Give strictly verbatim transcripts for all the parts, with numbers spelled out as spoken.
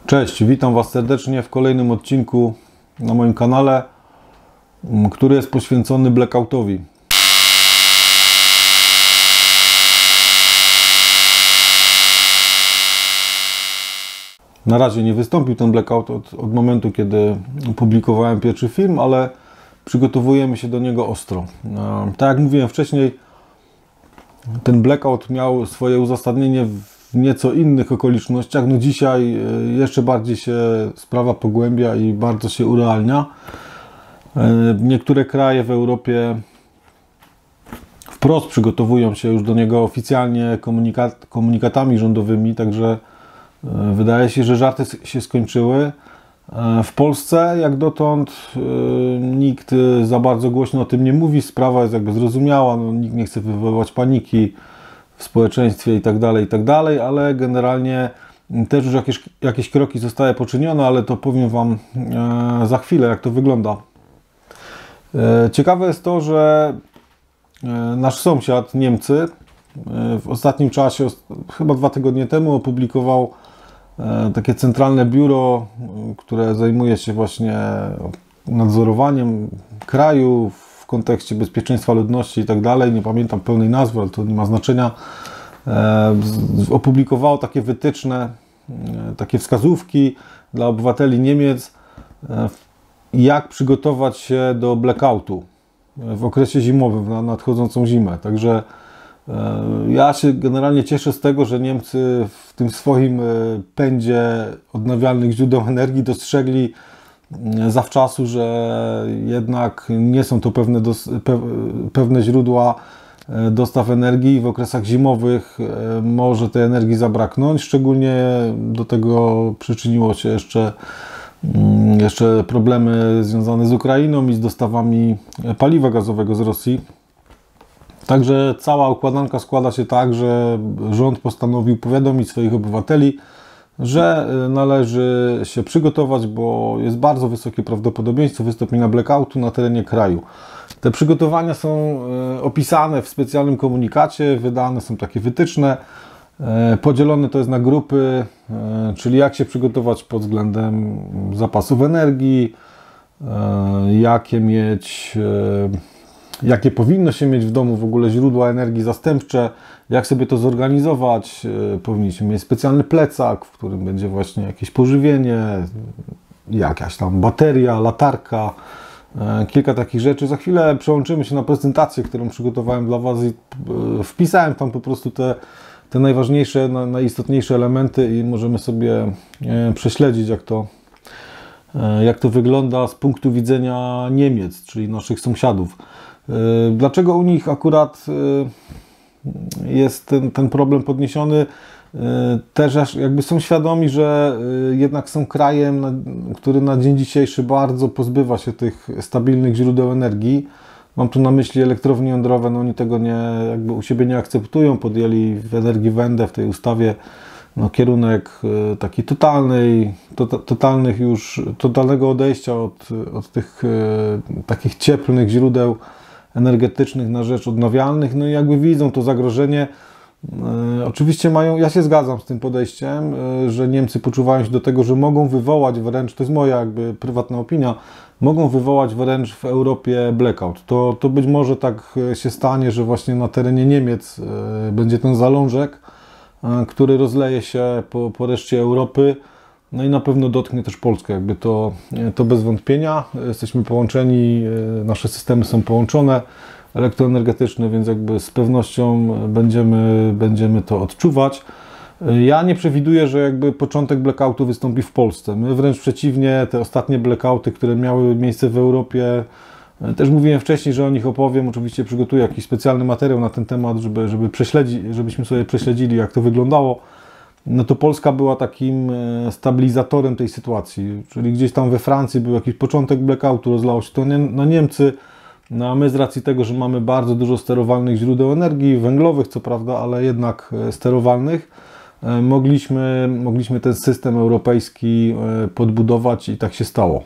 Cześć, witam Was serdecznie w kolejnym odcinku na moim kanale, który jest poświęcony blackoutowi. Na razie nie wystąpił ten blackout od, od momentu, kiedy publikowałem pierwszy film, ale przygotowujemy się do niego ostro. Tak jak mówiłem wcześniej, ten blackout miał swoje uzasadnienie w nieco innych okolicznościach. No dzisiaj jeszcze bardziej się sprawa pogłębia i bardzo się urealnia. Niektóre kraje w Europie wprost przygotowują się już do niego oficjalnie komunikat, komunikatami rządowymi, także wydaje się, że żarty się skończyły. W Polsce jak dotąd nikt za bardzo głośno o tym nie mówi, sprawa jest jakby zrozumiała, no, nikt nie chce wywoływać paniki w społeczeństwie i tak dalej, i tak dalej, ale generalnie też już jakieś, jakieś kroki zostały poczynione, ale to powiem Wam za chwilę, jak to wygląda. Ciekawe jest to, że nasz sąsiad, Niemcy, w ostatnim czasie, chyba dwa tygodnie temu, opublikował takie centralne biuro, które zajmuje się właśnie nadzorowaniem kraju w kontekście bezpieczeństwa ludności i tak dalej. Nie pamiętam pełnej nazwy, ale to nie ma znaczenia. Opublikowało takie wytyczne, takie wskazówki dla obywateli Niemiec, jak przygotować się do blackoutu w okresie zimowym, na nadchodzącą zimę. Także ja się generalnie cieszę z tego, że Niemcy w tym swoim pędzie odnawialnych źródeł energii dostrzegli zawczasu, że jednak nie są to pewne, dos, pe, pewne źródła dostaw energii. W okresach zimowych może tej energii zabraknąć. Szczególnie do tego przyczyniło się jeszcze, jeszcze problemy związane z Ukrainą i z dostawami paliwa gazowego z Rosji. Także cała układanka składa się tak, że rząd postanowił powiadomić swoich obywateli, że należy się przygotować, bo jest bardzo wysokie prawdopodobieństwo wystąpienia blackoutu na terenie kraju. Te przygotowania są opisane w specjalnym komunikacie, wydane są takie wytyczne, podzielone to jest na grupy, czyli jak się przygotować pod względem zapasów energii, jakie mieć... jakie powinno się mieć w domu w ogóle źródła energii zastępcze, jak sobie to zorganizować. Powinniśmy mieć specjalny plecak, w którym będzie właśnie jakieś pożywienie, jakaś tam bateria, latarka, kilka takich rzeczy. Za chwilę przełączymy się na prezentację, którą przygotowałem dla Was i wpisałem tam po prostu te, te najważniejsze, najistotniejsze elementy i możemy sobie prześledzić, jak to, jak to wygląda z punktu widzenia Niemiec, czyli naszych sąsiadów. Dlaczego u nich akurat jest ten, ten problem podniesiony? Też jakby są świadomi, że jednak są krajem, który na dzień dzisiejszy bardzo pozbywa się tych stabilnych źródeł energii. Mam tu na myśli elektrownie jądrowe, no oni tego nie, jakby u siebie nie akceptują. Podjęli w Energiewende, w tej ustawie, no, kierunek taki totalnej, to, totalnych już, totalnego odejścia od, od tych e, takich cieplnych źródeł energetycznych na rzecz odnawialnych. No i jakby widzą to zagrożenie. E, oczywiście mają, ja się zgadzam z tym podejściem, e, że Niemcy poczuwają się do tego, że mogą wywołać wręcz, to jest moja jakby prywatna opinia, mogą wywołać wręcz w Europie blackout. To, to być może tak się stanie, że właśnie na terenie Niemiec e, będzie ten zalążek, który rozleje się po, po reszcie Europy, no i na pewno dotknie też Polskę, jakby to, to bez wątpienia. Jesteśmy połączeni, nasze systemy są połączone, elektroenergetyczne, więc jakby z pewnością będziemy, będziemy to odczuwać. Ja nie przewiduję, że jakby początek blackoutu wystąpi w Polsce. My wręcz przeciwnie, te ostatnie blackouty, które miały miejsce w Europie, też mówiłem wcześniej, że o nich opowiem. Oczywiście przygotuję jakiś specjalny materiał na ten temat, żeby, żeby prześledzić, żebyśmy sobie prześledzili, jak to wyglądało. No to Polska była takim stabilizatorem tej sytuacji. Czyli gdzieś tam we Francji był jakiś początek blackoutu, rozlało się to na Niemcy. No a my z racji tego, że mamy bardzo dużo sterowalnych źródeł energii, węglowych co prawda, ale jednak sterowalnych, mogliśmy, mogliśmy ten system europejski podbudować i tak się stało.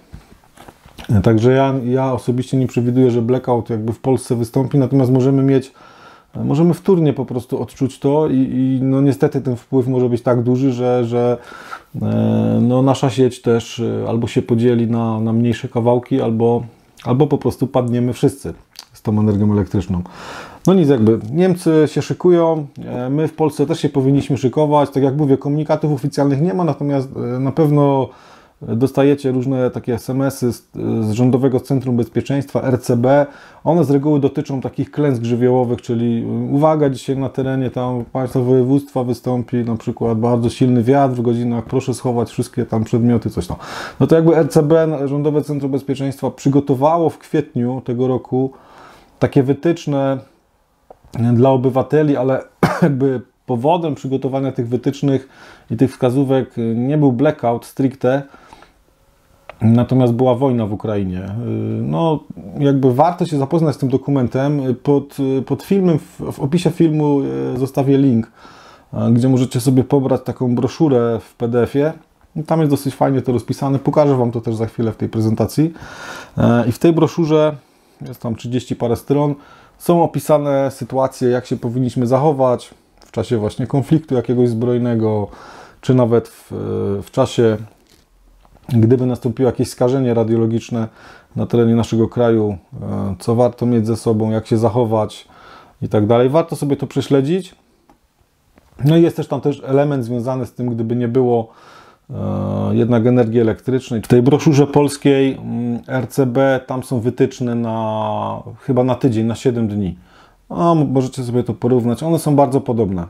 Także ja, ja osobiście nie przewiduję, że blackout jakby w Polsce wystąpi, natomiast możemy mieć możemy wtórnie po prostu odczuć to i, i no niestety ten wpływ może być tak duży, że, że no nasza sieć też albo się podzieli na, na mniejsze kawałki, albo, albo po prostu padniemy wszyscy z tą energią elektryczną. No nic, jakby Niemcy się szykują, my w Polsce też się powinniśmy szykować. Tak jak mówię, komunikatów oficjalnych nie ma, natomiast na pewno dostajecie różne takie es em esy z, z Rządowego Centrum Bezpieczeństwa, er ce be. One z reguły dotyczą takich klęsk żywiołowych, czyli uwaga, dzisiaj na terenie tam państwa województwa wystąpi na przykład bardzo silny wiatr w godzinach, proszę schować wszystkie tam przedmioty, coś tam. No to jakby er ce be, Rządowe Centrum Bezpieczeństwa, przygotowało w kwietniu tego roku takie wytyczne dla obywateli, ale jakby powodem przygotowania tych wytycznych i tych wskazówek nie był blackout stricte, natomiast była wojna w Ukrainie. No, jakby warto się zapoznać z tym dokumentem. Pod, pod filmem, w opisie filmu zostawię link, gdzie możecie sobie pobrać taką broszurę w pe de efie. Tam jest dosyć fajnie to rozpisane. Pokażę Wam to też za chwilę w tej prezentacji. I w tej broszurze, jest tam trzydzieści parę stron, są opisane sytuacje, jak się powinniśmy zachować w czasie właśnie konfliktu jakiegoś zbrojnego, czy nawet w, w czasie, gdyby nastąpiło jakieś skażenie radiologiczne na terenie naszego kraju, co warto mieć ze sobą, jak się zachować i tak dalej. Warto sobie to prześledzić. No i jest też tam też element związany z tym, gdyby nie było e, jednak energii elektrycznej. W tej broszurze polskiej er ce be tam są wytyczne na chyba na tydzień, na siedem dni. No, możecie sobie to porównać. One są bardzo podobne.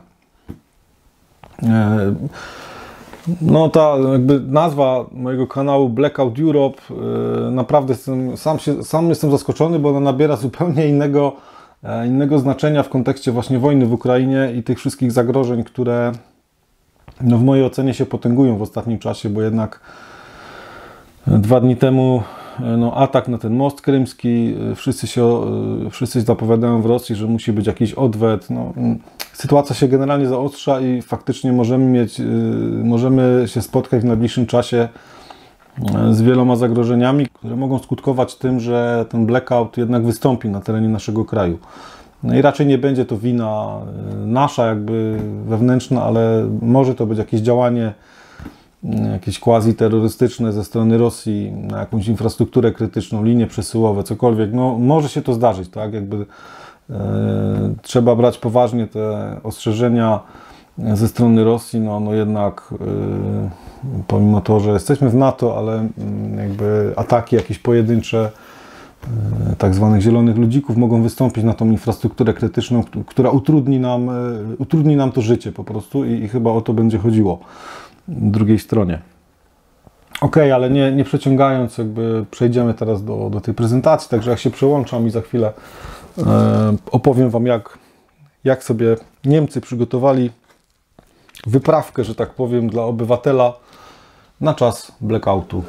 E, No ta jakby nazwa mojego kanału Blackout Europe, yy, naprawdę jestem, sam, się, sam jestem zaskoczony, bo ona nabiera zupełnie innego, e, innego znaczenia w kontekście właśnie wojny w Ukrainie i tych wszystkich zagrożeń, które no, w mojej ocenie się potęgują w ostatnim czasie, bo jednak dwa dni temu no, atak na ten most krymski, wszyscy się, wszyscy się zapowiadają w Rosji, że musi być jakiś odwet. No, sytuacja się generalnie zaostrza i faktycznie możemy mieć, możemy się spotkać w najbliższym czasie z wieloma zagrożeniami, które mogą skutkować tym, że ten blackout jednak wystąpi na terenie naszego kraju. No i raczej nie będzie to wina nasza, jakby wewnętrzna, ale może to być jakieś działanie jakieś quasi-terrorystyczne ze strony Rosji na jakąś infrastrukturę krytyczną, linie przesyłowe, cokolwiek. No, może się to zdarzyć, tak? Jakby e, trzeba brać poważnie te ostrzeżenia ze strony Rosji, no, no jednak e, pomimo to, że jesteśmy w NATO, ale m, jakby ataki jakieś pojedyncze e, tak zwanych zielonych ludzików mogą wystąpić na tą infrastrukturę krytyczną, która utrudni nam, e, utrudni nam to życie po prostu i, i chyba o to będzie chodziło drugiej stronie. Ok, ale nie, nie przeciągając, jakby przejdziemy teraz do, do tej prezentacji, także jak się przełączam i za chwilę e, opowiem Wam, jak, jak sobie Niemcy przygotowali wyprawkę, że tak powiem, dla obywatela na czas blackoutu.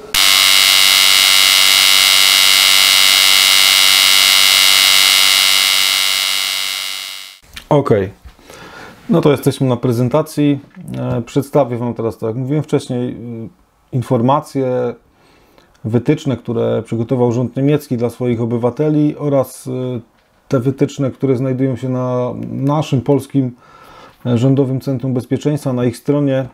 Ok. No to jesteśmy na prezentacji. Przedstawię Wam teraz, tak jak mówiłem wcześniej, informacje, wytyczne, które przygotował rząd niemiecki dla swoich obywateli oraz te wytyczne, które znajdują się na naszym polskim Rządowym Centrum Bezpieczeństwa, na ich stronie.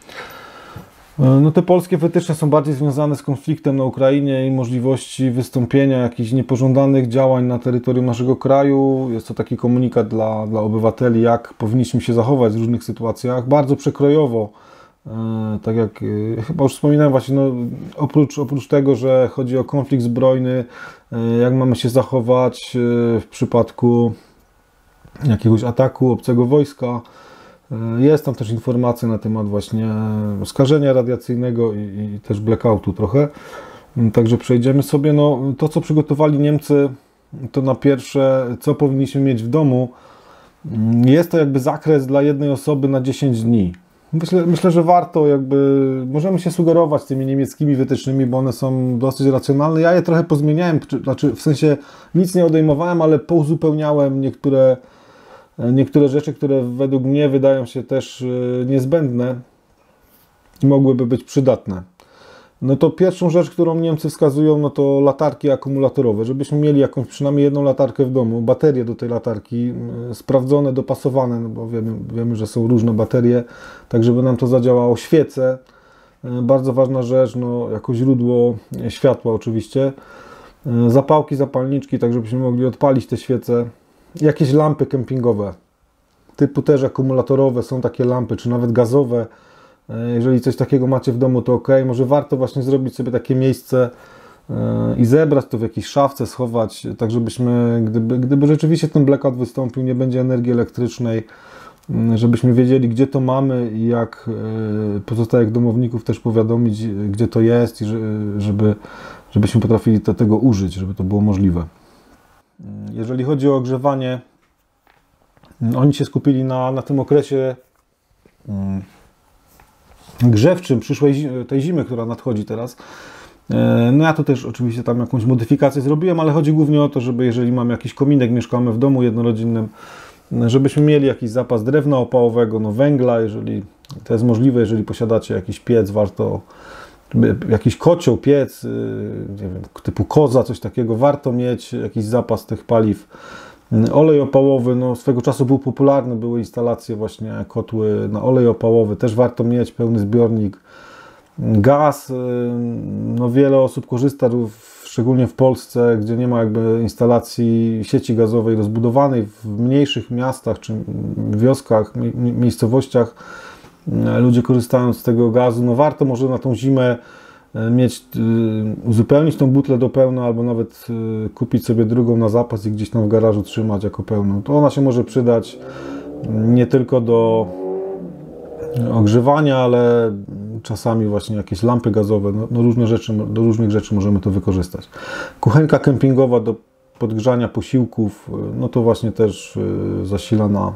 No te polskie wytyczne są bardziej związane z konfliktem na Ukrainie i możliwości wystąpienia jakichś niepożądanych działań na terytorium naszego kraju. Jest to taki komunikat dla, dla obywateli, jak powinniśmy się zachować w różnych sytuacjach. Bardzo przekrojowo, tak jak chyba już wspominałem właśnie, no, oprócz, oprócz tego, że chodzi o konflikt zbrojny, jak mamy się zachować w przypadku jakiegoś ataku obcego wojska. Jest tam też informacja na temat właśnie skażenia radiacyjnego i, i też blackoutu trochę. Także przejdziemy sobie. No, to, co przygotowali Niemcy, to na pierwsze, co powinniśmy mieć w domu. Jest to jakby zakres dla jednej osoby na dziesięć dni. Myślę, myślę, że warto jakby, możemy się sugerować tymi niemieckimi wytycznymi, bo one są dosyć racjonalne. Ja je trochę pozmieniałem, znaczy w sensie nic nie odejmowałem, ale pouzupełniałem niektóre Niektóre rzeczy, które według mnie wydają się też niezbędne i mogłyby być przydatne. No to pierwszą rzecz, którą Niemcy wskazują, no to latarki akumulatorowe, żebyśmy mieli jakąś, przynajmniej jedną latarkę w domu, baterie do tej latarki, sprawdzone, dopasowane, no bo wiemy, wiemy, że są różne baterie, tak żeby nam to zadziałało. Świece, bardzo ważna rzecz, no jako źródło światła oczywiście. Zapałki, zapalniczki, tak żebyśmy mogli odpalić te świece. Jakieś lampy kempingowe, typu też akumulatorowe, są takie lampy, czy nawet gazowe. Jeżeli coś takiego macie w domu, to ok. Może warto właśnie zrobić sobie takie miejsce i zebrać to w jakiejś szafce, schować, tak żebyśmy, gdyby, gdyby rzeczywiście ten blackout wystąpił, nie będzie energii elektrycznej, żebyśmy wiedzieli, gdzie to mamy i jak pozostałych domowników też powiadomić, gdzie to jest i żeby, żebyśmy potrafili do tego użyć, żeby to było możliwe. Jeżeli chodzi o ogrzewanie, oni się skupili na, na tym okresie grzewczym przyszłej tej zimy, która nadchodzi teraz. No ja tu też oczywiście tam jakąś modyfikację zrobiłem, ale chodzi głównie o to, żeby jeżeli mamy jakiś kominek, mieszkamy w domu jednorodzinnym, żebyśmy mieli jakiś zapas drewna opałowego, no węgla, jeżeli to jest możliwe, jeżeli posiadacie jakiś piec, warto, jakiś kocioł, piec, nie wiem, typu koza, coś takiego, warto mieć jakiś zapas tych paliw. Olej opałowy, no swego czasu był popularny, były instalacje właśnie, kotły na olej opałowy, też warto mieć pełny zbiornik. Gaz, no wiele osób korzysta, szczególnie w Polsce, gdzie nie ma jakby instalacji sieci gazowej rozbudowanej, w mniejszych miastach czy wioskach, miejscowościach ludzie korzystają z tego gazu, no warto może na tą zimę mieć, uzupełnić tą butlę do pełna, albo nawet kupić sobie drugą na zapas i gdzieś tam w garażu trzymać jako pełną. To ona się może przydać nie tylko do ogrzewania, ale czasami właśnie jakieś lampy gazowe, no, no różne rzeczy, do różnych rzeczy możemy to wykorzystać. Kuchenka kempingowa do podgrzania posiłków, no to właśnie też zasilana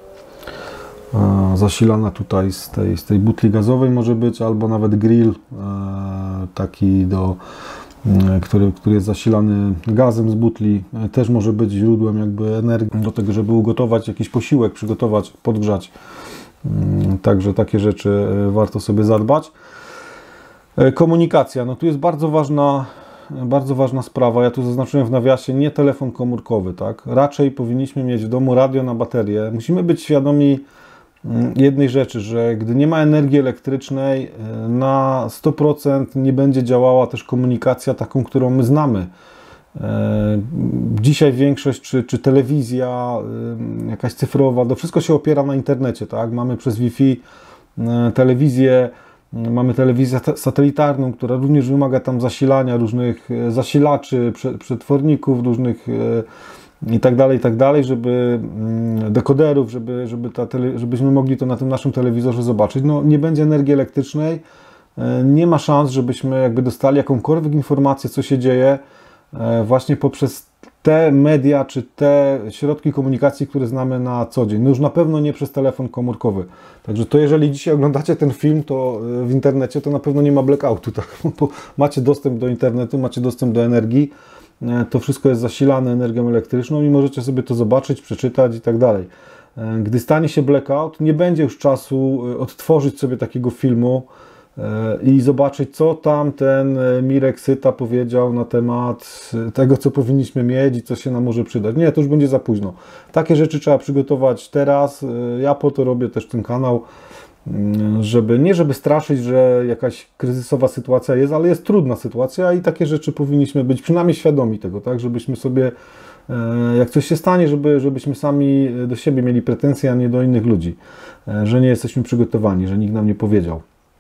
zasilana tutaj z tej, z tej butli gazowej może być, albo nawet grill taki, do, który, który jest zasilany gazem z butli, też może być źródłem jakby energii do tego, żeby ugotować jakiś posiłek, przygotować, podgrzać. Także takie rzeczy warto sobie zadbać. Komunikacja, no tu jest bardzo ważna, bardzo ważna sprawa. Ja tu zaznaczyłem w nawiasie, nie telefon komórkowy, tak? Raczej powinniśmy mieć w domu radio na baterię. Musimy być świadomi jednej rzeczy, że gdy nie ma energii elektrycznej, na sto procent nie będzie działała też komunikacja taką, którą my znamy. Dzisiaj większość, czy, czy telewizja jakaś cyfrowa, to wszystko się opiera na internecie, tak? Mamy przez Wi-Fi telewizję, mamy telewizję satelitarną, która również wymaga tam zasilania różnych zasilaczy, przetworników, różnych i tak dalej, i tak dalej, żeby dekoderów, żeby, żeby ta tele, żebyśmy mogli to na tym naszym telewizorze zobaczyć. No nie będzie energii elektrycznej, nie ma szans, żebyśmy jakby dostali jakąkolwiek informację, co się dzieje właśnie poprzez te media, czy te środki komunikacji, które znamy na co dzień. No już na pewno nie przez telefon komórkowy. Także to jeżeli dzisiaj oglądacie ten film, to w internecie, to na pewno nie ma blackoutu, tak? Bo macie dostęp do internetu, macie dostęp do energii, to wszystko jest zasilane energią elektryczną i możecie sobie to zobaczyć, przeczytać i tak dalej. Gdy stanie się blackout, nie będzie już czasu odtworzyć sobie takiego filmu i zobaczyć, co tam ten Mirek Syta powiedział na temat tego, co powinniśmy mieć i co się nam może przydać. Nie, to już będzie za późno. Takie rzeczy trzeba przygotować teraz. Ja po to robię też ten kanał, żeby nie żeby straszyć, że jakaś kryzysowa sytuacja jest, ale jest trudna sytuacja i takie rzeczy powinniśmy być przynajmniej świadomi tego, tak, żebyśmy sobie, jak coś się stanie, żeby, żebyśmy sami do siebie mieli pretensje, a nie do innych ludzi, że nie jesteśmy przygotowani, że nikt nam nie powiedział.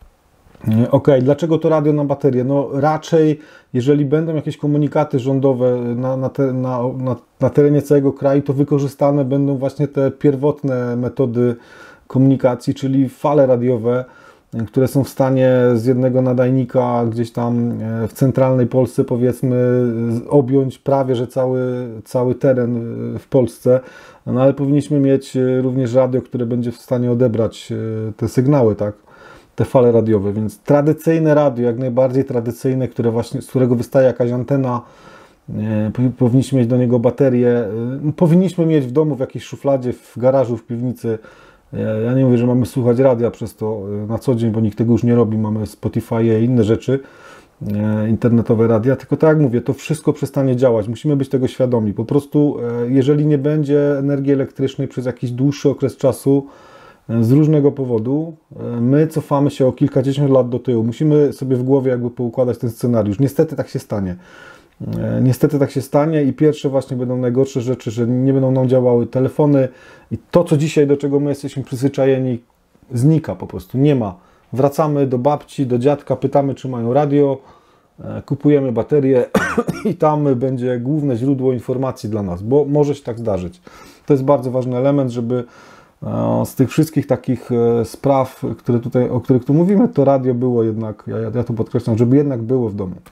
Ok, dlaczego to radio na baterię? No raczej, jeżeli będą jakieś komunikaty rządowe na, na, te, na, na, na terenie całego kraju, to wykorzystane będą właśnie te pierwotne metody komunikacji, czyli fale radiowe, które są w stanie z jednego nadajnika gdzieś tam w centralnej Polsce, powiedzmy, objąć prawie że cały, cały teren w Polsce, no ale powinniśmy mieć również radio, które będzie w stanie odebrać te sygnały, tak? Te fale radiowe, więc tradycyjne radio, jak najbardziej tradycyjne, które właśnie, z którego wystaje jakaś antena, powinniśmy mieć do niego baterię, powinniśmy mieć w domu, w jakiejś szufladzie, w garażu, w piwnicy Ja nie mówię, że mamy słuchać radia przez to na co dzień, bo nikt tego już nie robi, mamy Spotify i inne rzeczy, internetowe radia, tylko tak jak mówię, to wszystko przestanie działać, musimy być tego świadomi. Po prostu jeżeli nie będzie energii elektrycznej przez jakiś dłuższy okres czasu, z różnego powodu, my cofamy się o kilkadziesiąt lat do tyłu. Musimy sobie w głowie jakby poukładać ten scenariusz. Niestety tak się stanie. Niestety tak się stanie i pierwsze właśnie będą najgorsze rzeczy, że nie będą nam działały telefony i to, co dzisiaj, do czego my jesteśmy przyzwyczajeni, znika po prostu. Nie ma. Wracamy do babci, do dziadka, pytamy, czy mają radio, kupujemy baterię i tam będzie główne źródło informacji dla nas, bo może się tak zdarzyć. To jest bardzo ważny element, żeby z tych wszystkich takich spraw, które tutaj, o których tu mówimy, to radio było jednak, ja, ja to podkreślam, żeby jednak było w domu.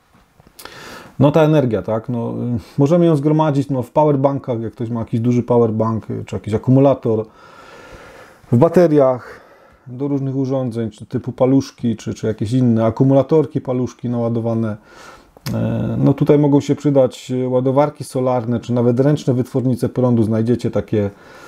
No ta energia, tak, no, możemy ją zgromadzić no, w powerbankach, jak ktoś ma jakiś duży powerbank, czy jakiś akumulator, w bateriach do różnych urządzeń, czy typu paluszki, czy, czy jakieś inne akumulatorki, paluszki naładowane. No tutaj mogą się przydać ładowarki solarne, czy nawet ręczne wytwornice prądu, znajdziecie takie,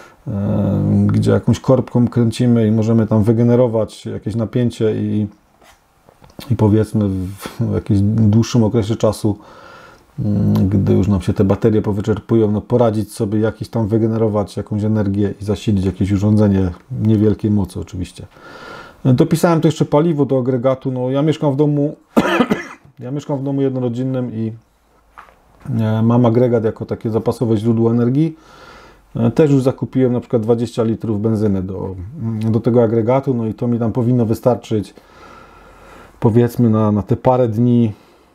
gdzie jakąś korbką kręcimy i możemy tam wygenerować jakieś napięcie i, i powiedzmy w jakimś dłuższym okresie czasu, gdy już nam się te baterie powyczerpują, no poradzić sobie jakiś tam wygenerować jakąś energię i zasilić jakieś urządzenie niewielkiej mocy oczywiście. Dopisałem to jeszcze paliwo do agregatu. No ja mieszkam w domu ja mieszkam w domu jednorodzinnym i mam agregat jako takie zapasowe źródło energii. Też już zakupiłem na przykład dwadzieścia litrów benzyny do, do tego agregatu, no i to mi tam powinno wystarczyć powiedzmy na, na te parę dni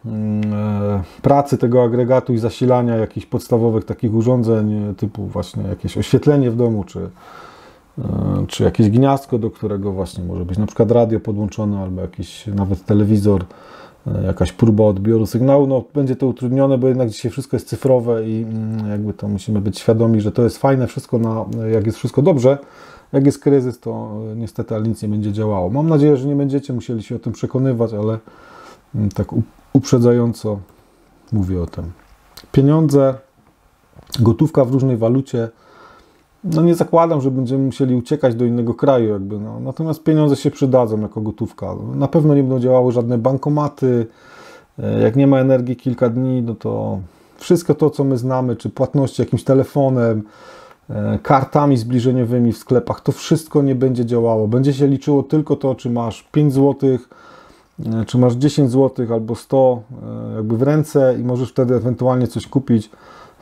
e, pracy tego agregatu i zasilania jakichś podstawowych takich urządzeń typu właśnie jakieś oświetlenie w domu, czy, e, czy jakieś gniazdko, do którego właśnie może być na przykład radio podłączone albo jakiś nawet telewizor, jakaś próba odbioru sygnału, no będzie to utrudnione, bo jednak dzisiaj wszystko jest cyfrowe i jakby to musimy być świadomi, że to jest fajne wszystko, na, jak jest wszystko dobrze, jak jest kryzys, to niestety ale nic nie będzie działało. Mam nadzieję, że nie będziecie musieli się o tym przekonywać, ale tak uprzedzająco mówię o tym. Pieniądze, gotówka w różnej walucie, no nie zakładam, że będziemy musieli uciekać do innego kraju, jakby, no. Natomiast pieniądze się przydadzą jako gotówka. Na pewno nie będą działały żadne bankomaty. Jak nie ma energii kilka dni, no to wszystko to, co my znamy, czy płatności jakimś telefonem, kartami zbliżeniowymi w sklepach, to wszystko nie będzie działało. Będzie się liczyło tylko to, czy masz pięć złotych, czy masz dziesięć złotych albo sto jakby w ręce i możesz wtedy ewentualnie coś kupić.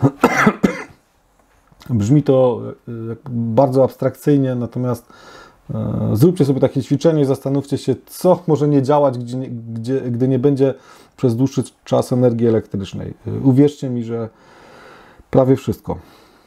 Brzmi to bardzo abstrakcyjnie, natomiast zróbcie sobie takie ćwiczenie i zastanówcie się, co może nie działać, gdzie, gdzie, gdy nie będzie przez dłuższy czas energii elektrycznej. Uwierzcie mi, że prawie wszystko.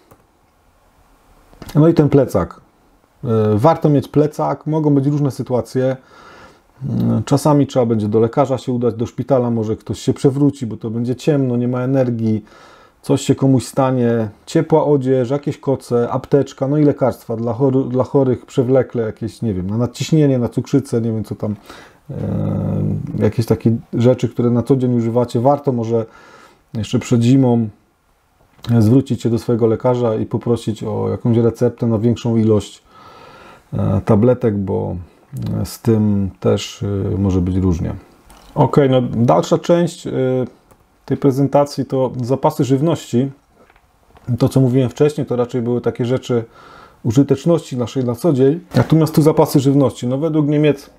No i ten plecak. Warto mieć plecak, mogą być różne sytuacje. Czasami trzeba będzie do lekarza się udać, do szpitala, może ktoś się przewróci, bo to będzie ciemno, nie ma energii. Coś się komuś stanie, ciepła odzież, jakieś koce, apteczka, no i lekarstwa dla, chory, dla chorych przewlekle, jakieś, nie wiem, na nadciśnienie, na cukrzycę, nie wiem co tam, e, jakieś takie rzeczy, które na co dzień używacie. Warto może jeszcze przed zimą zwrócić się do swojego lekarza i poprosić o jakąś receptę na większą ilość e, tabletek, bo z tym też e, może być różnie. Ok, no dalsza część e, tej prezentacji to zapasy żywności. To, co mówiłem wcześniej, to raczej były takie rzeczy użyteczności naszej na co dzień. Natomiast tu zapasy żywności. No według Niemiec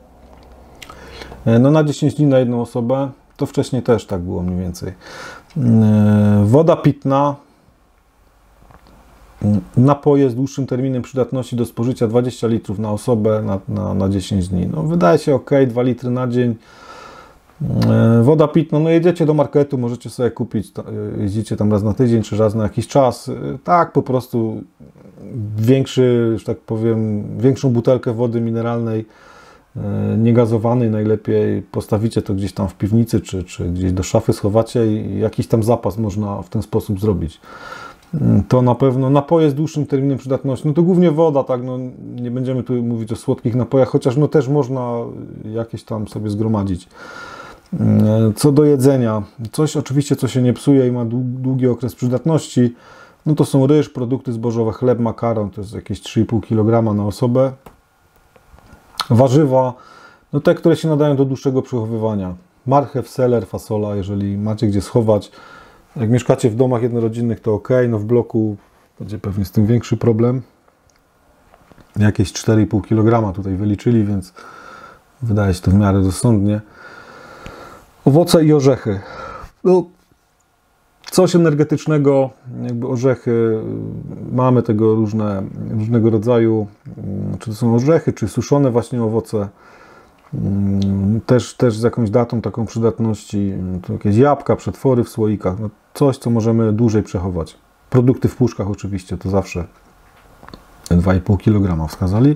no na dziesięć dni na jedną osobę, to wcześniej też tak było mniej więcej. Woda pitna, napoje z dłuższym terminem przydatności do spożycia dwadzieścia litrów na osobę na, na, na dziesięć dni. No wydaje się ok, dwa litry na dzień. Woda pitna, no jedziecie do marketu, możecie sobie kupić, jeździcie tam raz na tydzień, czy raz na jakiś czas. Tak, po prostu większy, że tak powiem, większą butelkę wody mineralnej, niegazowanej najlepiej postawicie to gdzieś tam w piwnicy, czy, czy gdzieś do szafy schowacie i jakiś tam zapas można w ten sposób zrobić. To na pewno napoje z dłuższym terminem przydatności, no to głównie woda, tak, no nie będziemy tu mówić o słodkich napojach, chociaż no też można jakieś tam sobie zgromadzić. Co do jedzenia, coś oczywiście, co się nie psuje i ma długi okres przydatności, No to są ryż, produkty zbożowe, chleb, makaron, to jest jakieś trzy i pół kilograma na osobę. Warzywa, no te, które się nadają do dłuższego przechowywania. Marchew, seler, fasola, jeżeli macie gdzie schować. Jak mieszkacie w domach jednorodzinnych, to ok, no w bloku będzie pewnie z tym większy problem. Jakieś cztery i pół kilograma tutaj wyliczyli, więc wydaje się to w miarę rozsądnie. Owoce i orzechy. No, coś energetycznego, jakby orzechy, mamy tego różne, różnego rodzaju, czy to są orzechy, czy suszone właśnie owoce, też, też z jakąś datą taką przydatności, to jakieś jabłka, przetwory w słoikach, no coś, co możemy dłużej przechować. Produkty w puszkach oczywiście, to zawsze dwa i pół kilograma wskazali.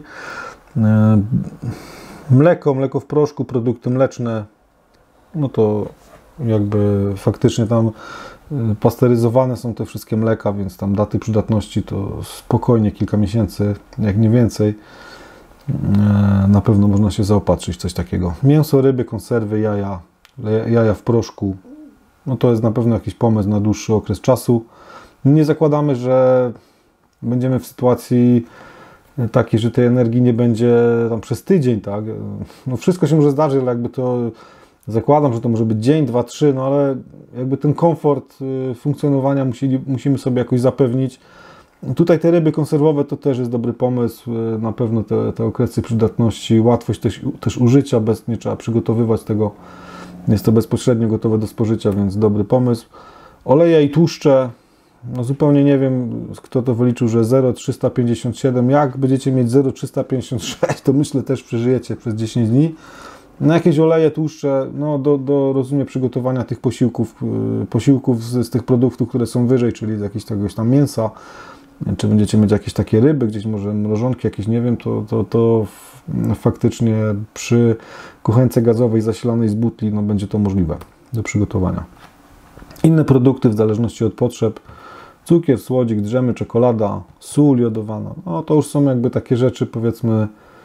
Mleko, mleko w proszku, produkty mleczne, no to jakby faktycznie tam pasteryzowane są te wszystkie mleka, więc tam daty przydatności to spokojnie kilka miesięcy, jak nie więcej. Na pewno można się zaopatrzyć w coś takiego. Mięso, ryby, konserwy, jaja, jaja w proszku. No to jest na pewno jakiś pomysł na dłuższy okres czasu. Nie zakładamy, że będziemy w sytuacji takiej, że tej energii nie będzie tam przez tydzień, tak? No wszystko się może zdarzyć, ale jakby to zakładam, że to może być dzień, dwa, trzy, no ale jakby ten komfort funkcjonowania musili, musimy sobie jakoś zapewnić. Tutaj te ryby konserwowe to też jest dobry pomysł, na pewno te, te okresy przydatności, łatwość też, też użycia, bez, nie trzeba przygotowywać tego, jest to bezpośrednio gotowe do spożycia, więc dobry pomysł. Oleje i tłuszcze, no zupełnie nie wiem, kto to wyliczył, że zero przecinek trzysta pięćdziesiąt siedem, jak będziecie mieć zero przecinek trzysta pięćdziesiąt sześć, to myślę też przeżyjecie przez dziesięć dni. Na jakieś oleje, tłuszcze, no do, do rozumiem przygotowania tych posiłków, posiłków z, z tych produktów, które są wyżej, czyli z jakiegoś tam mięsa, czy będziecie mieć jakieś takie ryby, gdzieś może mrożonki jakieś, nie wiem, to, to, to faktycznie przy kuchence gazowej zasilanej z butli, no będzie to możliwe do przygotowania. Inne produkty w zależności od potrzeb, cukier, słodzik, drzemy, czekolada, sól jodowana, no to już są jakby takie rzeczy, powiedzmy,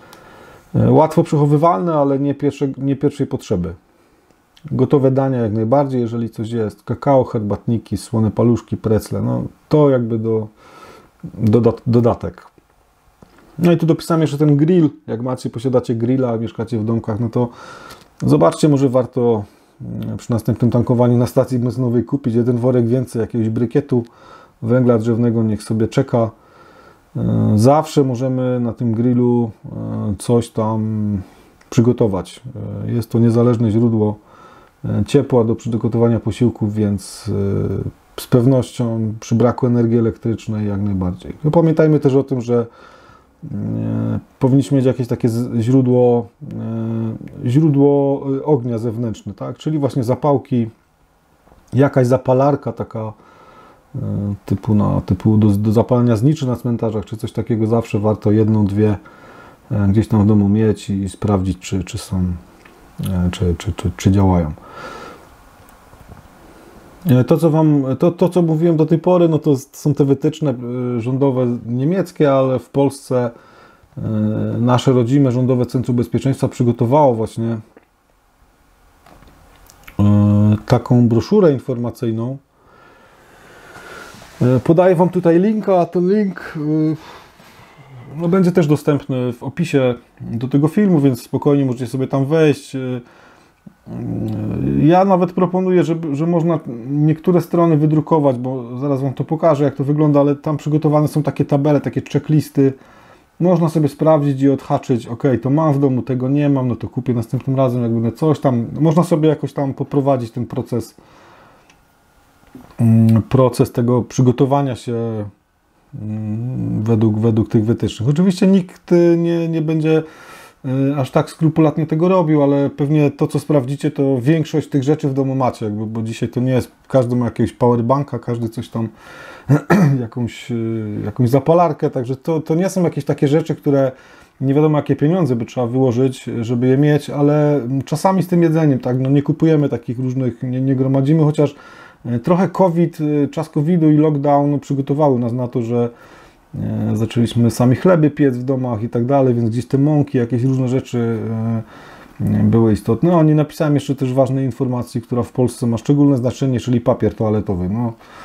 łatwo przechowywalne, ale nie, pierwsze, nie pierwszej potrzeby. Gotowe dania jak najbardziej, jeżeli coś jest, kakao, herbatniki, słone paluszki, precle, no to jakby do, do, dodatek. No i tu dopisałem jeszcze ten grill, jak macie, posiadacie grilla, mieszkacie w domkach, no to zobaczcie, może warto przy następnym tankowaniu na stacji benzynowej kupić jeden worek więcej jakiegoś brykietu węgla drzewnego, niech sobie czeka. Zawsze możemy na tym grillu coś tam przygotować. Jest to niezależne źródło ciepła do przygotowania posiłków, więc z pewnością przy braku energii elektrycznej jak najbardziej. No pamiętajmy też o tym, że powinniśmy mieć jakieś takie źródło, źródło ognia zewnętrzne, tak? Czyli właśnie zapałki, jakaś zapalarka taka typu, na, typu do, do zapalania zniczy na cmentarzach, czy coś takiego, zawsze warto jedną, dwie gdzieś tam w domu mieć i sprawdzić, czy, czy są, czy, czy, czy, czy działają. To co, wam, to, to, co mówiłem do tej pory, no to są te wytyczne rządowe niemieckie, ale w Polsce nasze rodzime Rządowe Centrum Bezpieczeństwa przygotowało właśnie taką broszurę informacyjną. Podaję Wam tutaj linka, a ten link no, będzie też dostępny w opisie do tego filmu, więc spokojnie możecie sobie tam wejść. Ja nawet proponuję, że, że można niektóre strony wydrukować, bo zaraz Wam to pokażę, jak to wygląda, ale tam przygotowane są takie tabele, takie checklisty. Można sobie sprawdzić i odhaczyć, ok, to mam w domu, tego nie mam, no to kupię następnym razem, jak będę coś tam. Można sobie jakoś tam poprowadzić ten proces, proces tego przygotowania się według, według tych wytycznych. Oczywiście nikt nie, nie będzie aż tak skrupulatnie tego robił, ale pewnie to, co sprawdzicie, to większość tych rzeczy w domu macie, jakby, bo dzisiaj to nie jest, każdy ma jakiegoś powerbanka, każdy coś tam, jakąś, jakąś zapalarkę, także to, to nie są jakieś takie rzeczy, które nie wiadomo jakie pieniądze by trzeba wyłożyć, żeby je mieć, ale czasami z tym jedzeniem, tak, no nie kupujemy takich różnych, nie, nie gromadzimy, chociaż trochę COVID, czas kowida i lockdown przygotowały nas na to, że zaczęliśmy sami chleby piec w domach i tak dalej, więc gdzieś te mąki, jakieś różne rzeczy były istotne. No, nie napisałem jeszcze też ważnej informacji, która w Polsce ma szczególne znaczenie, czyli papier toaletowy. No,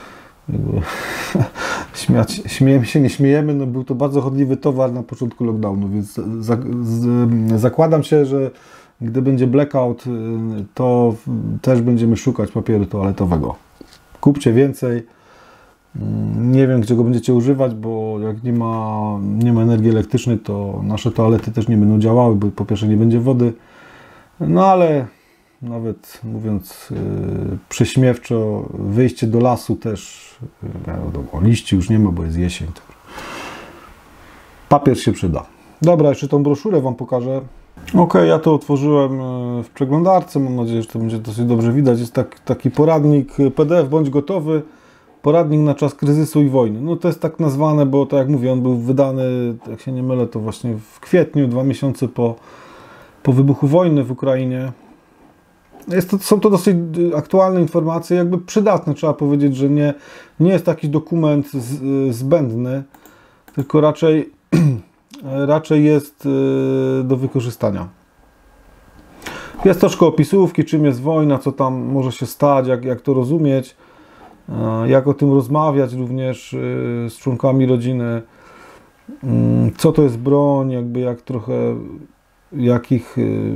jakby, śmiać, śmiejemy się, nie śmiejemy, no był to bardzo chodliwy towar na początku lockdownu, więc za, z, zakładam się, że gdy będzie blackout, to też będziemy szukać papieru toaletowego. Kupcie więcej. Nie wiem, gdzie go będziecie używać, bo jak nie ma, nie ma energii elektrycznej, to nasze toalety też nie będą działały, bo po pierwsze nie będzie wody. No ale nawet mówiąc yy, prześmiewczo, wyjście do lasu też, yy, liści już nie ma, bo jest jesień. To papier się przyda. Dobra, jeszcze tą broszurę Wam pokażę. Ok, ja to otworzyłem w przeglądarce, mam nadzieję, że to będzie dosyć dobrze widać. Jest tak, taki poradnik P D F, bądź gotowy. Poradnik na czas kryzysu i wojny. No to jest tak nazwane, bo tak jak mówię, on był wydany, jak się nie mylę, to właśnie w kwietniu, dwa miesiące po, po wybuchu wojny w Ukrainie. Jest to, są to dosyć aktualne informacje, jakby przydatne, trzeba powiedzieć, że nie, nie jest taki dokument z, zbędny, tylko raczej, raczej jest do wykorzystania. Jest troszkę opisówki, czym jest wojna, co tam może się stać, jak, jak to rozumieć, jak o tym rozmawiać również z członkami rodziny, co to jest broń, jakby jak trochę, jakich,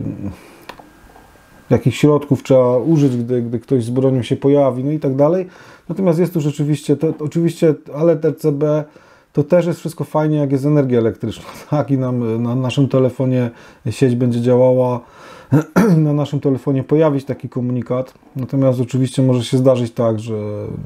jakich środków trzeba użyć, gdy, gdy ktoś z bronią się pojawi, no i tak dalej. Natomiast jest tu rzeczywiście, to, oczywiście, ale R C B to też jest wszystko fajnie, jak jest energia elektryczna, tak? I nam, na naszym telefonie sieć będzie działała, na naszym telefonie pojawić taki komunikat. Natomiast oczywiście może się zdarzyć tak, że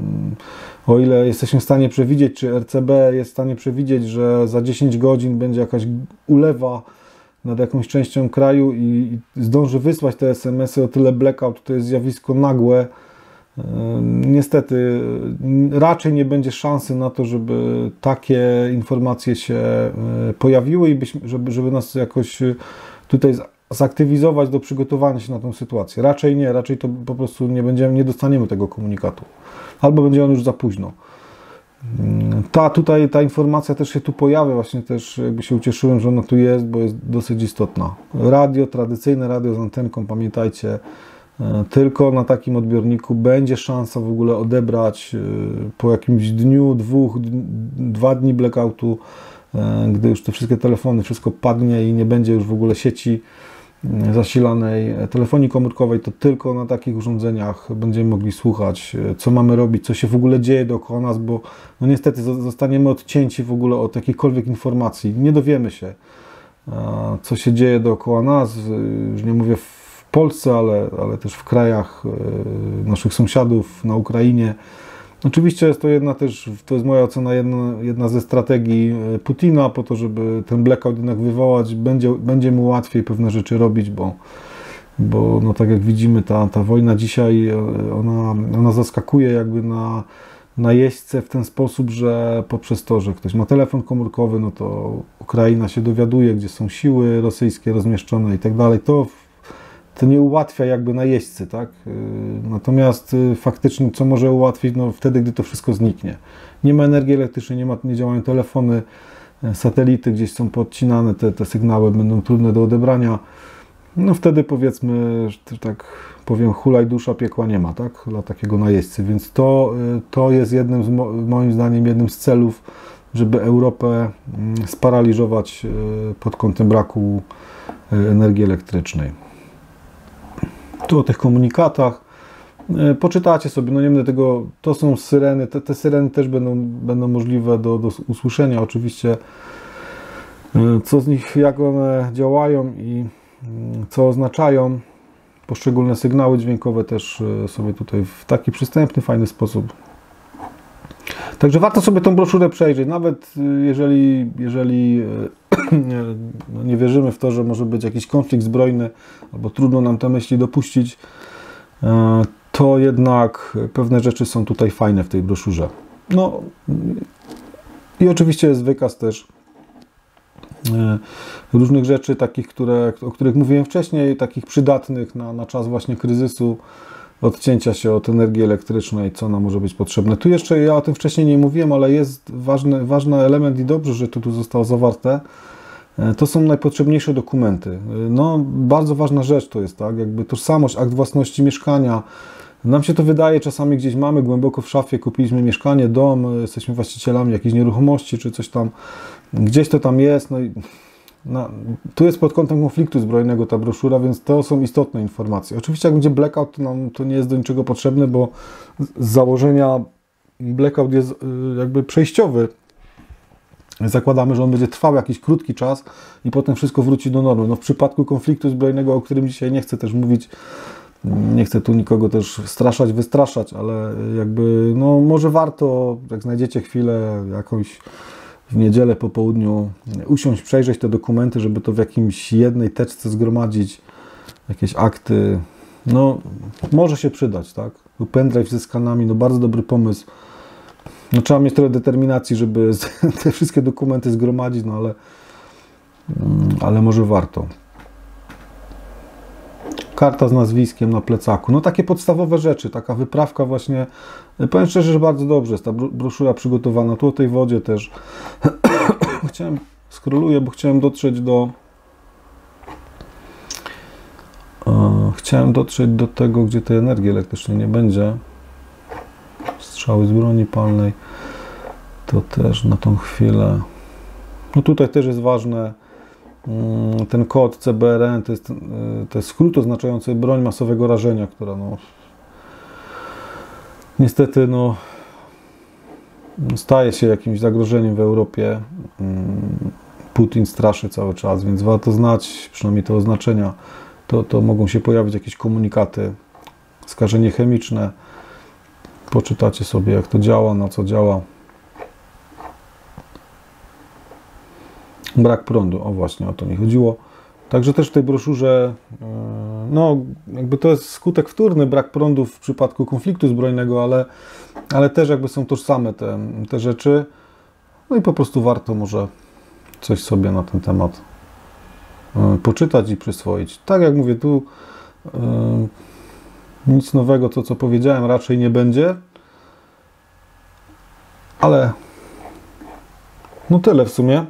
o ile jesteśmy w stanie przewidzieć, czy R C B jest w stanie przewidzieć, że za dziesięć godzin będzie jakaś ulewa nad jakąś częścią kraju i zdąży wysłać te es em esy, o tyle blackout to jest zjawisko nagłe. Niestety raczej nie będzie szansy na to, żeby takie informacje się pojawiły i byśmy, żeby, żeby nas jakoś tutaj zaktywizować do przygotowania się na tą sytuację. Raczej nie, raczej to po prostu nie będziemy, nie dostaniemy tego komunikatu. Albo będzie on już za późno. Ta tutaj, ta informacja też się tu pojawia, właśnie też jakby się ucieszyłem, że ona tu jest, bo jest dosyć istotna. Radio, tradycyjne radio z antenką, pamiętajcie, tylko na takim odbiorniku będzie szansa w ogóle odebrać po jakimś dniu, dwóch, dwa dni blackoutu, gdy już te wszystkie telefony, wszystko padnie i nie będzie już w ogóle sieci zasilanej, telefonii komórkowej, to tylko na takich urządzeniach będziemy mogli słuchać, co mamy robić, co się w ogóle dzieje dookoła nas, bo no niestety zostaniemy odcięci w ogóle od jakiejkolwiek informacji. Nie dowiemy się, co się dzieje dookoła nas, już nie mówię w Polsce, ale, ale też w krajach naszych sąsiadów, na Ukrainie. Oczywiście jest to jedna też, to jest moja ocena, jedna, jedna ze strategii Putina po to, żeby ten blackout jednak wywołać, będzie, będzie mu łatwiej pewne rzeczy robić, bo, bo no tak jak widzimy, ta, ta wojna dzisiaj, ona, ona zaskakuje jakby na, na jeźdźce w ten sposób, że poprzez to, że ktoś ma telefon komórkowy, no to Ukraina się dowiaduje, gdzie są siły rosyjskie rozmieszczone i tak dalej. To to nie ułatwia jakby najeźdźcy, tak? Natomiast faktycznie co może ułatwić? No wtedy, gdy to wszystko zniknie. Nie ma energii elektrycznej, nie, ma, nie działają telefony, satelity gdzieś są podcinane, te, te sygnały będą trudne do odebrania. No wtedy powiedzmy, że tak powiem, hulaj dusza, piekła nie ma, tak? Dla takiego najeźdźcy. Więc to, to jest jednym z, moim zdaniem, jednym z celów, żeby Europę sparaliżować pod kątem braku energii elektrycznej. Tu o tych komunikatach. Poczytacie sobie, no nie będę tego, to są syreny, te, te syreny też będą, będą możliwe do, do usłyszenia oczywiście, co z nich, jak one działają i co oznaczają. Poszczególne sygnały dźwiękowe też sobie tutaj w taki przystępny, fajny sposób. Także warto sobie tą broszurę przejrzeć, nawet jeżeli, jeżeli no nie wierzymy w to, że może być jakiś konflikt zbrojny, albo trudno nam te myśli dopuścić, to jednak pewne rzeczy są tutaj fajne w tej broszurze. No i oczywiście jest wykaz też różnych rzeczy, takich, które, o których mówiłem wcześniej, takich przydatnych na, na czas właśnie kryzysu, odcięcia się od energii elektrycznej, co nam może być potrzebne. Tu jeszcze, ja o tym wcześniej nie mówiłem, ale jest ważny, ważny element i dobrze, że to tu zostało zawarte. To są najpotrzebniejsze dokumenty. No, bardzo ważna rzecz to jest, tak, jakby tożsamość, akt własności mieszkania, Nam się to wydaje, czasami gdzieś mamy głęboko w szafie, kupiliśmy mieszkanie, dom, jesteśmy właścicielami jakiejś nieruchomości czy coś tam, gdzieś to tam jest, no i no, tu jest pod kątem konfliktu zbrojnego ta broszura, więc to są istotne informacje. Oczywiście jak będzie blackout, to nam to nie jest do niczego potrzebne, bo z założenia blackout jest jakby przejściowy. Zakładamy, że on będzie trwał jakiś krótki czas i potem wszystko wróci do normy. No w przypadku konfliktu zbrojnego, o którym dzisiaj nie chcę też mówić, nie chcę tu nikogo też straszać, wystraszać, ale jakby no może warto, jak znajdziecie chwilę jakąś w niedzielę po południu, usiąść, przejrzeć te dokumenty, żeby to w jakimś jednej teczce zgromadzić, jakieś akty, no może się przydać, tak? Pendrive ze skanami, no bardzo dobry pomysł. No trzeba mieć trochę determinacji, żeby te wszystkie dokumenty zgromadzić, no ale, ale może warto. Karta z nazwiskiem na plecaku. No takie podstawowe rzeczy, taka wyprawka właśnie. Powiem szczerze, że bardzo dobrze jest ta broszura przygotowana. Tu o tej wodzie też. Chciałem, skroluję, bo chciałem dotrzeć do e, chciałem dotrzeć do tego, gdzie tej energii elektrycznej nie będzie. Strzały z broni palnej. To też na tą chwilę. No tutaj też jest ważne. Ten kod C B R N to jest, to jest skrót oznaczający broń masowego rażenia, która no niestety no staje się jakimś zagrożeniem w Europie. Putin straszy cały czas, więc warto znać przynajmniej te oznaczenia. To, to mogą się pojawić jakieś komunikaty, skażenie chemiczne. Poczytacie sobie, jak to działa, na co działa. Brak prądu, o właśnie, o to mi chodziło. Także też w tej broszurze, no jakby to jest skutek wtórny, brak prądu w przypadku konfliktu zbrojnego, ale, ale też jakby są tożsame te, te rzeczy. No i po prostu warto może coś sobie na ten temat poczytać i przyswoić. Tak jak mówię, tu nic nowego, to co powiedziałem, raczej nie będzie. Ale no tyle w sumie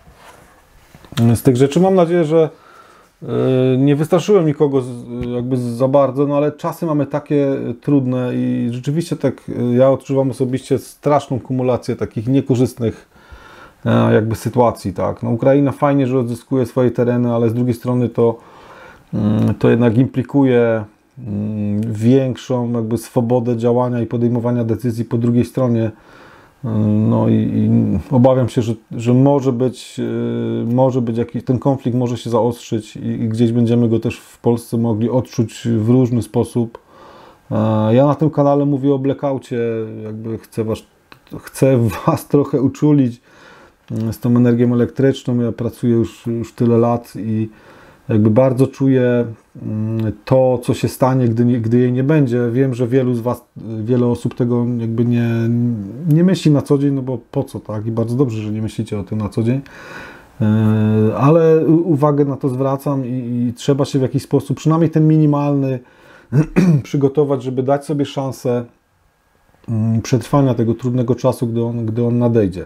z tych rzeczy. Mam nadzieję, że nie wystraszyłem nikogo jakby za bardzo, no ale czasy mamy takie trudne i rzeczywiście tak ja odczuwam osobiście straszną kumulację takich niekorzystnych jakby sytuacji, tak. No Ukraina fajnie, że odzyskuje swoje tereny, ale z drugiej strony to, to jednak implikuje większą jakby swobodę działania i podejmowania decyzji po drugiej stronie. No i, i obawiam się, że, że może być, może być jakiś, ten konflikt może się zaostrzyć i, i gdzieś będziemy go też w Polsce mogli odczuć w różny sposób. Ja na tym kanale mówię o blackoutie, jakby chcę was, chcę was trochę uczulić z tą energią elektryczną. Ja pracuję już, już tyle lat i jakby bardzo czuję to, co się stanie, gdy, nie, gdy jej nie będzie. Wiem, że wielu z was, wiele osób tego jakby nie, nie myśli na co dzień, no bo po co, tak? I bardzo dobrze, że nie myślicie o tym na co dzień. Ale uwagę na to zwracam i, i trzeba się w jakiś sposób, przynajmniej ten minimalny, przygotować, żeby dać sobie szansę przetrwania tego trudnego czasu, gdy on, gdy on nadejdzie.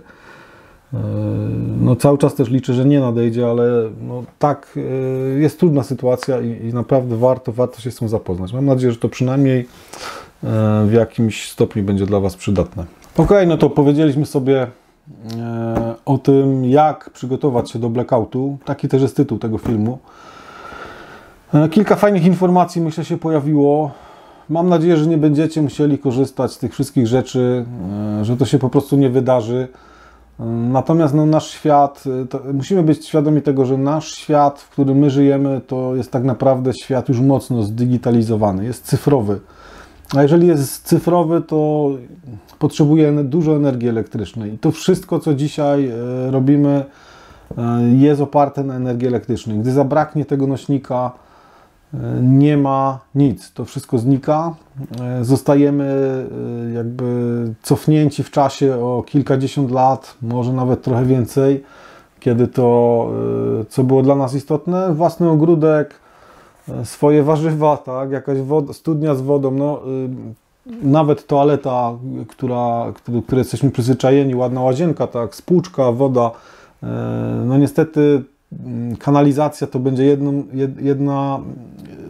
No cały czas też liczę, że nie nadejdzie, ale no tak, jest trudna sytuacja i, i naprawdę warto, warto się z tym zapoznać. Mam nadzieję, że to przynajmniej w jakimś stopniu będzie dla was przydatne. Ok, no to powiedzieliśmy sobie o tym, jak przygotować się do blackoutu. Taki też jest tytuł tego filmu. Kilka fajnych informacji, myślę, się pojawiło. Mam nadzieję, że nie będziecie musieli korzystać z tych wszystkich rzeczy, że to się po prostu nie wydarzy. Natomiast no, nasz świat, to, musimy być świadomi tego, że nasz świat, w którym my żyjemy, to jest tak naprawdę świat już mocno zdigitalizowany, jest cyfrowy. A jeżeli jest cyfrowy, to potrzebuje dużo energii elektrycznej. I to wszystko, co dzisiaj robimy, jest oparte na energii elektrycznej. Gdy zabraknie tego nośnika, nie ma nic. To wszystko znika. Zostajemy jakby cofnięci w czasie o kilkadziesiąt lat, może nawet trochę więcej, kiedy to, co było dla nas istotne, własny ogródek, swoje warzywa, tak, jakaś woda, studnia z wodą, no, nawet toaleta, która, do której jesteśmy przyzwyczajeni, ładna łazienka, tak, spłuczka, woda, no niestety kanalizacja to będzie jedną, jedna,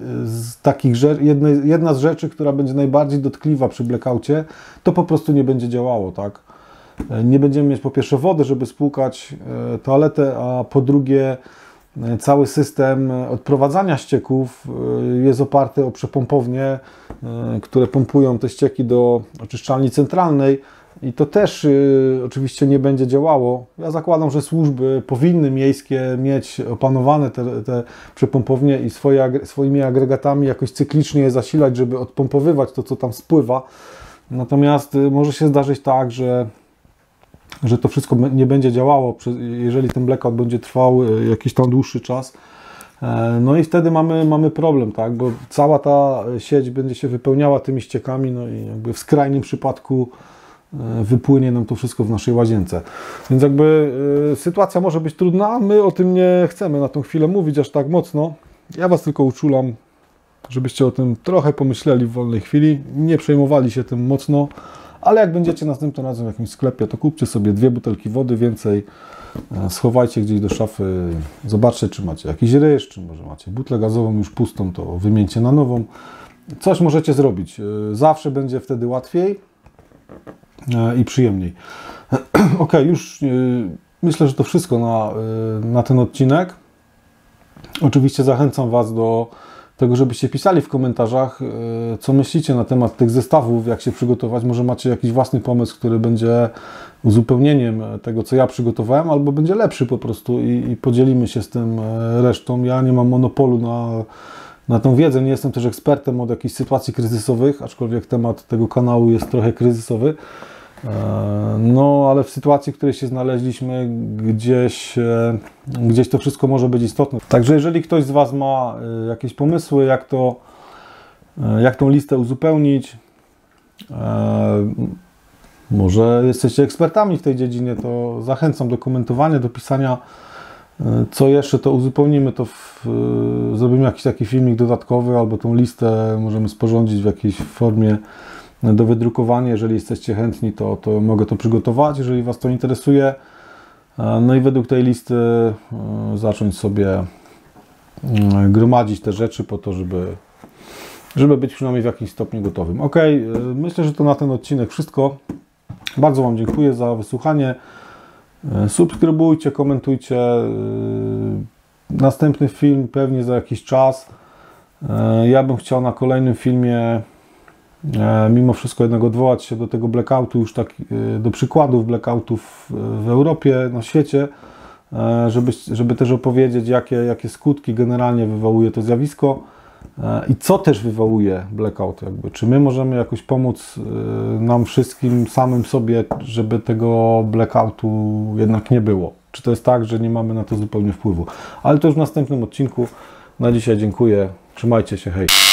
z takich rzeczy, jedna z rzeczy, która będzie najbardziej dotkliwa przy blackoutie, to po prostu nie będzie działało, tak? Nie będziemy mieć po pierwsze wody, żeby spłukać toaletę, a po drugie cały system odprowadzania ścieków jest oparty o przepompownie, które pompują te ścieki do oczyszczalni centralnej i to też y, oczywiście nie będzie działało. Ja zakładam, że służby powinny miejskie mieć opanowane te, te przepompownie i swoje, swoimi agregatami jakoś cyklicznie je zasilać, żeby odpompowywać to, co tam spływa. Natomiast y, może się zdarzyć tak, że że to wszystko nie będzie działało, jeżeli ten blackout będzie trwał jakiś tam dłuższy czas. No i wtedy mamy, mamy problem, tak? Bo cała ta sieć będzie się wypełniała tymi ściekami, no i jakby w skrajnym przypadku wypłynie nam to wszystko w naszej łazience. Więc jakby sytuacja może być trudna, a my o tym nie chcemy na tą chwilę mówić aż tak mocno. Ja Was tylko uczulam, żebyście o tym trochę pomyśleli w wolnej chwili, nie przejmowali się tym mocno. Ale jak będziecie następnym razem w jakimś sklepie, to kupcie sobie dwie butelki wody więcej, schowajcie gdzieś do szafy, zobaczcie, czy macie jakiś ryż, czy może macie butlę gazową już pustą, to wymieńcie na nową. Coś możecie zrobić. Zawsze będzie wtedy łatwiej i przyjemniej. Ok, już myślę, że to wszystko na, na ten odcinek. Oczywiście zachęcam Was do tego, żebyście pisali w komentarzach, co myślicie na temat tych zestawów, jak się przygotować. Może macie jakiś własny pomysł, który będzie uzupełnieniem tego, co ja przygotowałem, albo będzie lepszy po prostu i, i podzielimy się z tym resztą. Ja nie mam monopolu na, na tą wiedzę, nie jestem też ekspertem od jakichś sytuacji kryzysowych, aczkolwiek temat tego kanału jest trochę kryzysowy. No, ale w sytuacji, w której się znaleźliśmy, gdzieś, gdzieś to wszystko może być istotne. Także jeżeli ktoś z Was ma jakieś pomysły, jak to, jak tą listę uzupełnić, może jesteście ekspertami w tej dziedzinie, to zachęcam do komentowania, do pisania, co jeszcze, to uzupełnimy, to w, zrobimy jakiś taki filmik dodatkowy, albo tą listę możemy sporządzić w jakiejś formie do wydrukowania. Jeżeli jesteście chętni, to, to mogę to przygotować, jeżeli Was to interesuje. No i według tej listy zacząć sobie gromadzić te rzeczy po to, żeby, żeby być przynajmniej w jakimś stopniu gotowym. Ok, myślę, że to na ten odcinek wszystko. Bardzo Wam dziękuję za wysłuchanie. Subskrybujcie, komentujcie. Następny film pewnie za jakiś czas. Ja bym chciał na kolejnym filmie mimo wszystko jednak odwołać się do tego blackoutu, już tak do przykładów blackoutów w Europie, na świecie, żeby, żeby też opowiedzieć, jakie, jakie skutki generalnie wywołuje to zjawisko i co też wywołuje blackout. Jakby. Czy my możemy jakoś pomóc nam wszystkim, samym sobie, żeby tego blackoutu jednak nie było? Czy to jest tak, że nie mamy na to zupełnie wpływu? Ale to już w następnym odcinku. Na dzisiaj dziękuję. Trzymajcie się, hej!